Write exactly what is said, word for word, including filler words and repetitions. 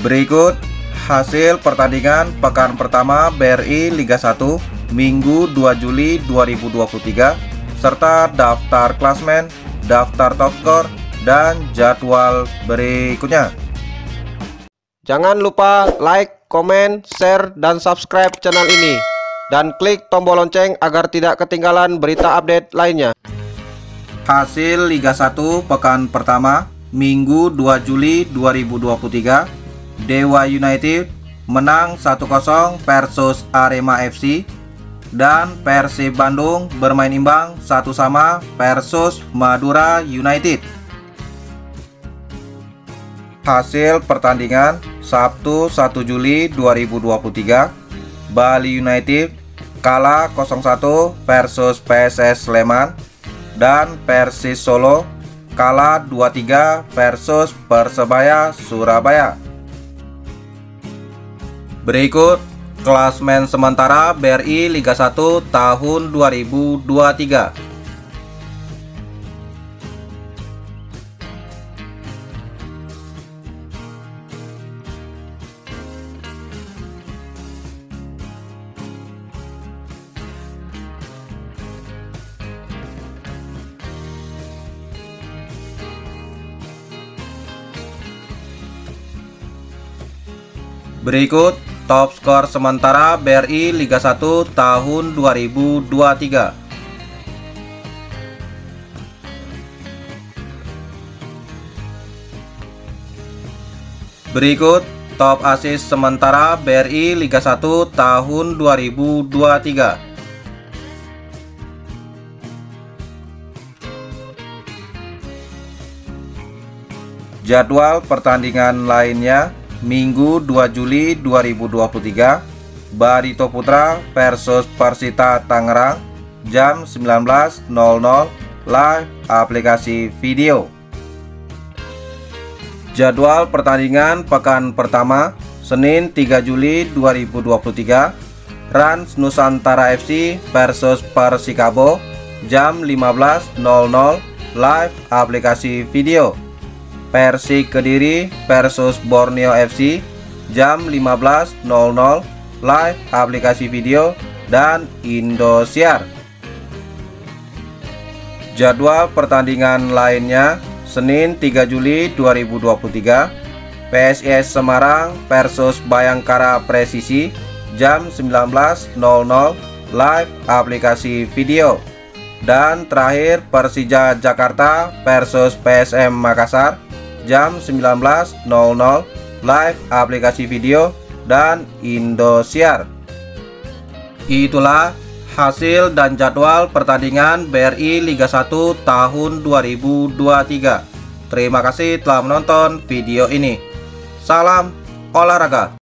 Berikut hasil pertandingan pekan pertama B R I Liga satu Minggu dua Juli dua ribu dua puluh tiga serta daftar klasmen, daftar top skor, dan jadwal berikutnya. Jangan lupa like, komen, share, dan subscribe channel ini dan klik tombol lonceng agar tidak ketinggalan berita update lainnya. Hasil Liga satu pekan pertama Minggu dua Juli dua ribu dua puluh tiga, Dewa United menang satu kosong versus Arema F C dan Persib Bandung bermain imbang satu sama versus Madura United. Hasil pertandingan Sabtu satu Juli dua ribu dua puluh tiga, Bali United kalah nol satu versus P S S Sleman dan Persis Solo kalah dua tiga versus Persebaya Surabaya. Berikut klasmen sementara B R I Liga satu tahun dua ribu dua puluh tiga. Berikut top skor sementara B R I Liga satu tahun dua ribu dua puluh tiga. Berikut top assist sementara B R I Liga satu tahun dua ribu dua puluh tiga. Jadwal pertandingan lainnya Minggu dua Juli dua ribu dua puluh tiga, Barito Putra versus Persita Tangerang jam sembilan belas nol nol live aplikasi video. Jadwal pertandingan pekan pertama Senin tiga Juli dua ribu dua puluh tiga, Rans Nusantara F C versus Persikabo jam lima belas nol nol live aplikasi video. Persik Kediri versus Borneo F C jam lima belas nol nol live aplikasi video dan Indosiar. Jadwal pertandingan lainnya Senin tiga Juli dua ribu dua puluh tiga, P S I S Semarang versus Bayangkara Presisi jam sembilan belas nol nol live aplikasi video. Dan terakhir Persija Jakarta versus P S M Makassar jam sembilan belas nol nol live aplikasi video dan Indosiar. Itulah hasil dan jadwal pertandingan B R I Liga satu tahun dua ribu dua puluh tiga. Terima kasih telah menonton video ini. Salam olahraga.